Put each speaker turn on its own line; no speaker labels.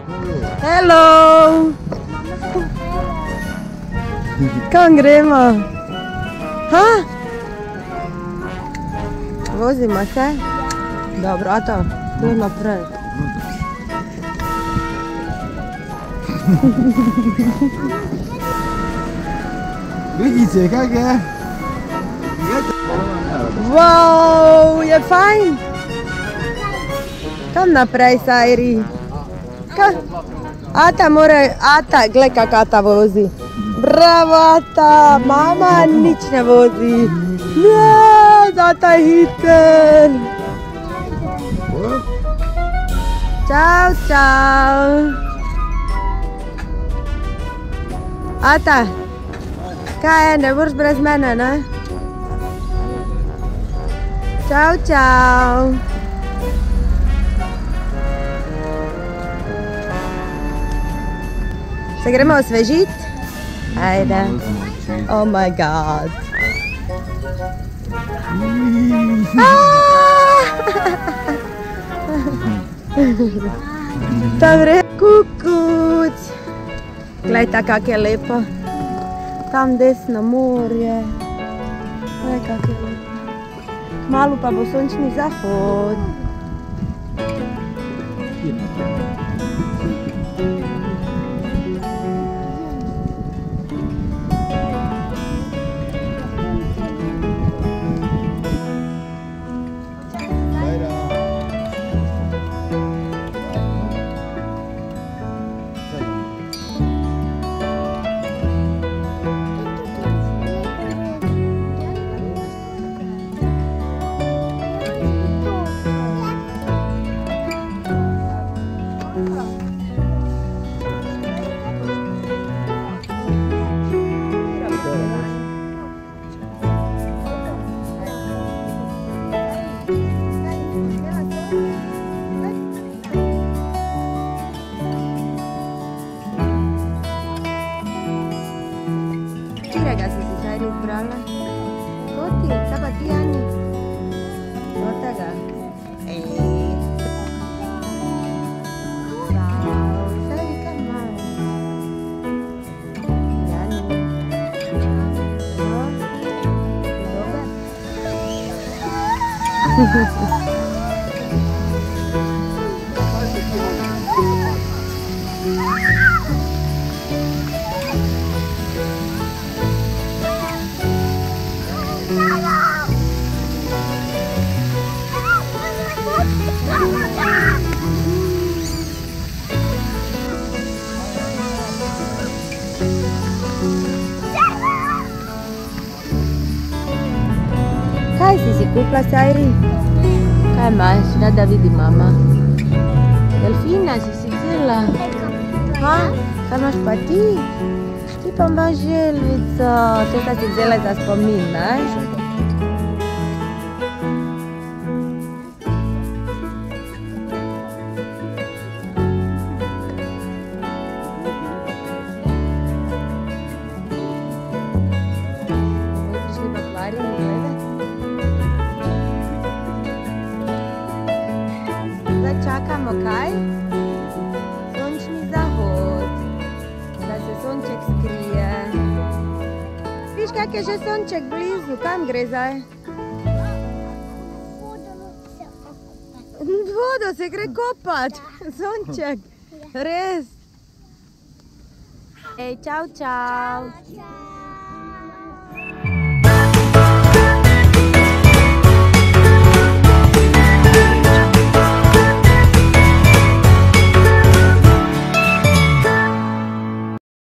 Hello! Kam gremo? Ha? Vozimo se? Dobro, a to? Tu naprej.
Vidite, kak je?
Wow, je fajn! Kam naprej, Sajri? Ata mora, glej kak Ata vozi. Bravo, Ata, mama nič ne vozi. Ne, Ata je hiter. Čau, čau. Ata, kaj je, ne boš brez mene, ne? Čau, čau. Se gremo osvežit? Ajde. Oh my god. Dobre, kukuc. Glejte, kak je lepo. Tam desno morje. Glej, kak je lepo. Kmalu pa bo sončni zahod. Katerega si si Sajri izbrala? Toti, kaj pa ti, Ani? Totega? Čau, Sajri, kaj imaš? Jani? Dober? Kaj si kupila, Sajri? Kaj imaš? Da vidi mama. Delfina si vzela? Ha? Kaj imaš pa ti? Ti pa imaš želvico. To si vzela za spomin, ne? Zdaj čakamo kaj? Sončni zahod, da se sonček skrije. Viš, kak je že sonček blizu, kam gre zdaj? V vodo se gre kopat, sonček, res. Ej, čau, čau.